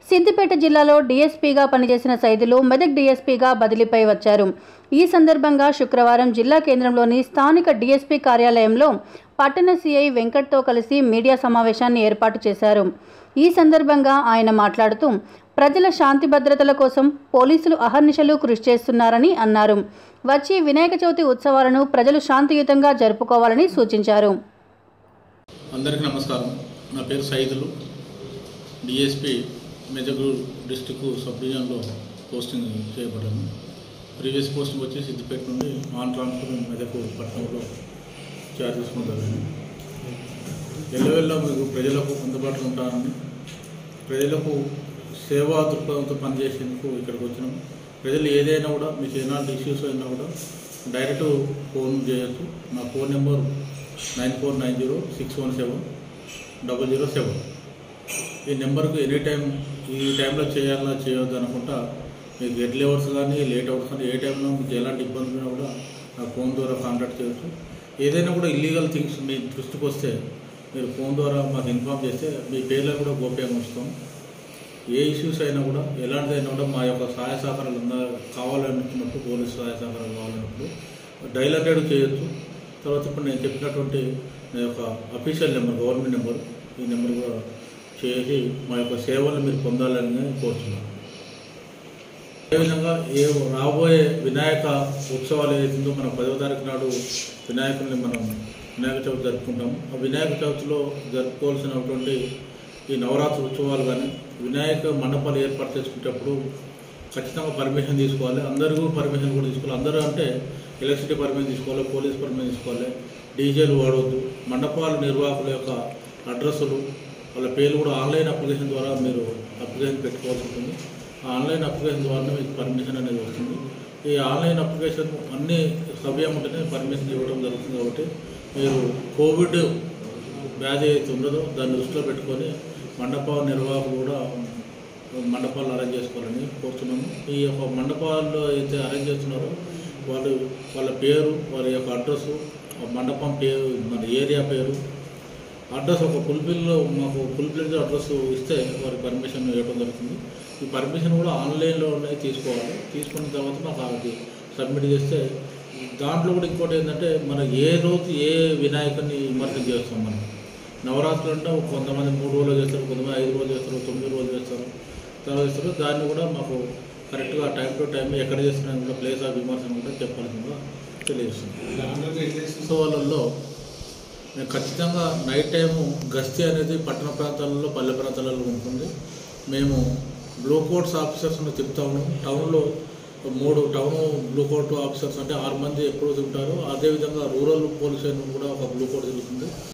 సిద్దిపేట జిల్లాలో డీఎస్పీగా పనిచేసిన సైదులు మెదక్ డీఎస్పీగా బదిలీపై వచ్చారు. ఈ సందర్భంగా శుక్రవారం జిల్లా కేంద్రంలోని స్థానిక డీఎస్పీ కార్యాలయంలో పట్టణ సీఐ వెంకట్తో కలిసి మీడియా సమావేశాన్ని ఏర్పాటు చేశారు. ఈ సందర్భంగా ఆయన మాట్లాడుతూ ప్రజల శాంతి భద్రతల కోసం పోలీసులు అహర్నిశలు కృషి చేస్తున్నారని అన్నారు. వచ్చే వినాయక చవితి ఉత్సవాలను ప్రజలు శాంతియుతంగా జరుపుకోవాలని సూచించారు. అందరికీ నమస్కారం. నా పేరు Saidulu. DSP Medak district sub డివిజన్లో పోస్టింగ్ చేయబడ్డాను. ప్రీవియస్ పోస్టింగ్ వచ్చి సిద్దిపేట నుండి ఆన్ ట్రాన్స్ఫర్ మెదక్ పట్టణంలో చార్జ్ చేసుకుంటారని ఎల్లవెల్లా మీకు ప్రజలకు అందుబాటులో ఉంటారని, ప్రజలకు సేవా దృక్పథంతో పనిచేసేందుకు ఇక్కడికి వచ్చినాం. ప్రజలు ఏదైనా కూడా మీకు ఎలాంటి ఇష్యూస్ అయినా కూడా డైరెక్ట్ ఫోన్ చేయొచ్చు. నా ఫోన్ నెంబర్ 9490617007. ఈ నెంబర్కు ఎనీ టైం ఈ టైంలో చేయాలా చేయవద్దు అనుకుంటా మీకు ఎర్లీ అవర్స్ కానీ లేట్ అవర్స్ కానీ ఏ టైంలో మీకు ఎలాంటి ఇబ్బంది ఉన్నా కూడా నా ఫోన్ ద్వారా కాంటాక్ట్ చేయొచ్చు. ఏదైనా కూడా ఇల్లీగల్ థింగ్స్ మీ దృష్టికి వస్తే మీరు ఫోన్ ద్వారా మాకు ఇన్ఫామ్ చేస్తే మీ పేర్లు కూడా గోప్యంగా ఉంచుతాం. ఏ ఇష్యూస్ అయినా కూడా ఎలాంటిదైనా కూడా మా యొక్క సహాయ సహకారాలు కావాలనుకున్నప్పుడు, పోలీసు సహాయ సహకారాలు కావాలన్నప్పుడు డైల్ 100 చేయొచ్చు. తర్వాత ఇప్పుడు నేను చెప్పినటువంటి నా యొక్క అఫీషియల్ నెంబర్, గవర్నమెంట్ నెంబర్, ఈ నెంబర్ కూడా చేసి మా యొక్క సేవలను మీరు పొందాలని కోరుతున్నాను. అదేవిధంగా రాబోయే వినాయక ఉత్సవాలు ఏదైతుందో మనం 10వ తారీఖు నాడు వినాయక చవితి జరుపుకుంటాము. ఆ వినాయక చవితిలో జరుపుకోవాల్సినటువంటి ఈ నవరాత్రి ఉత్సవాలు కానీ వినాయక మండపాలు ఏర్పాటు చేసుకునేటప్పుడు ఖచ్చితంగా పర్మిషన్ తీసుకోవాలి. అందరికీ పర్మిషన్ కూడా తీసుకోవాలి. అందరూ అంటే ఎలక్ట్రిసిటీ పర్మిషన్ తీసుకోవాలి, పోలీస్ పర్మిషన్ తీసుకోవాలి, డీజేలు వాడవద్దు. మండపాల నిర్వాహకుల యొక్క అడ్రస్సులు, వాళ్ళ పేర్లు కూడా ఆన్లైన్ అప్లికేషన్ ద్వారా మీరు అప్లికేషన్ పెట్టుకోవాల్సి ఉంటుంది. ఆ ఆన్లైన్ అప్లికేషన్ ద్వారా మీకు పర్మిషన్ అనేది వస్తుంది. ఈ ఆన్లైన్ అప్లికేషన్ అన్ని సవ్యం ఉంటేనే పర్మిషన్ ఇవ్వడం జరుగుతుంది. కాబట్టి మీరు కోవిడ్ వ్యాధి అయితే ఉండదో దాన్ని దృష్టిలో పెట్టుకొని మండప నిర్వాహకులు కూడా మండపాలు అరేంజ్ చేసుకోవాలని కోరుతున్నాము. ఈ యొక్క మండపాల్లో అయితే అరేంజ్ చేస్తున్నారో వాళ్ళ పేరు, వారి యొక్క అడ్రస్సు, మండపం పేరు, మన ఏరియా పేరు, అడ్రస్ ఒక మాకు ఫుల్ఫిల్డ్ అడ్రస్ ఇస్తే వారి పర్మిషన్ ఇవ్వడం జరుగుతుంది. ఈ పర్మిషన్ కూడా ఆన్లైన్లో తీసుకోవాలి. తీసుకున్న తర్వాత మాకు అది సబ్మిట్ చేస్తే దాంట్లో కూడా ఇంకోటి ఏంటంటే మనం ఏ రోజు ఏ వినాయకుడిని విమర్శన చేస్తాం. మనం నవరాత్రులు అంటే కొంతమంది 3 రోజులు చేస్తారు, కొంతమంది 5 రోజులు చేస్తారు, 9 రోజులు చేస్తారు, తర్వాత చేస్తారు. దాన్ని కూడా మాకు కరెక్ట్గా టైం టు టైం ఎక్కడ చేస్తున్నా కూడా ప్లేస్ ఆఫ్ విమర్శన కూడా చెప్పాల్సిందిగా తెలియజేస్తుంది. సో వాళ్ళల్లో మేము ఖచ్చితంగా నైట్ టైము గస్తీ అనేది పట్టణ ప్రాంతాలలో, పల్లె ప్రాంతాలలో ఉంటుంది. మేము బ్లూ కోట్స్ ఆఫీసర్స్ని చెప్తాము. టౌన్లో 3 టౌన్ బ్లూ కోట్ ఆఫీసర్స్ అంటే 6 మంది ఎప్పుడు ఉంటారు. అదేవిధంగా రూరల్ పోలీస్ కూడా ఒక బ్లూ కోట్ జరుగుతుంది.